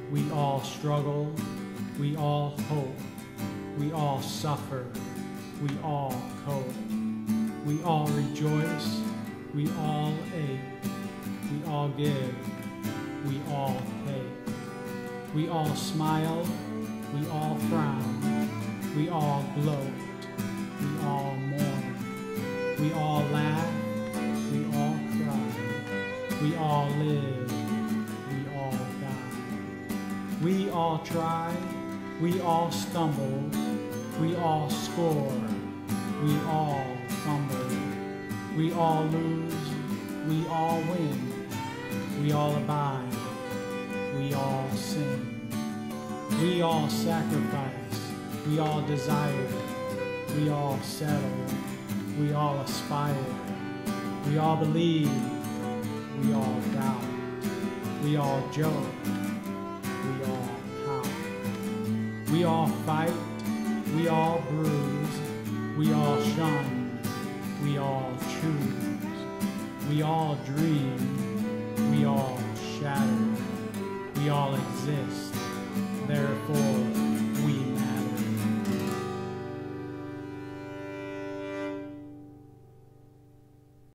We all struggle, we all hope, we all suffer, we all cope. We all rejoice, we all ache, we all give, we all take. We all smile, we all frown, we all gloat, we all mourn. We all laugh, we all cry, we all live, we all die. We all try, we all stumble, we all score, we all fumble. We all lose, we all win, we all abide, we all sin. We all sacrifice, we all desire, we all settle, we all aspire. We all believe, we all doubt, we all joke, we all pout. We all fight, we all bruise, we all shun, we all choose. We all dream, we all shatter, we all exist, therefore